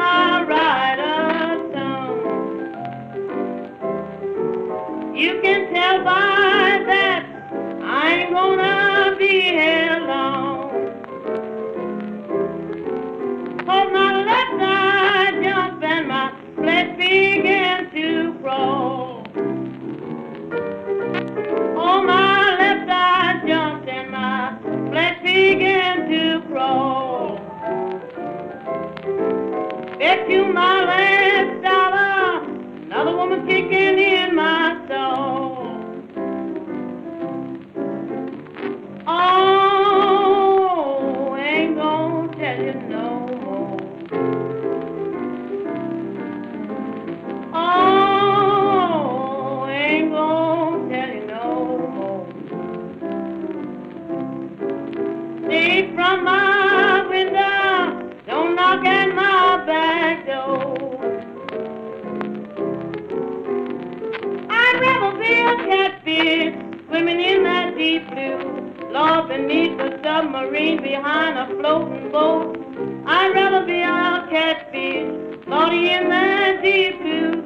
my rider song. You can tell by that I ain't gonna be here long. 'Cause my left eye jump and my flesh begin to crawl. Oh, my left eye jumped and my flesh began to crawl. Bet you my last dollar, another woman kicking in my soul. Oh, ain't gonna tell you no more. Oh, ain't gonna tell you no more. See from my window, don't knock at my back door. I'd rather be a catfish swimming in that deep blue, lost beneath the submarine behind a floating boat. I'd rather be a catfish floating in that deep blue.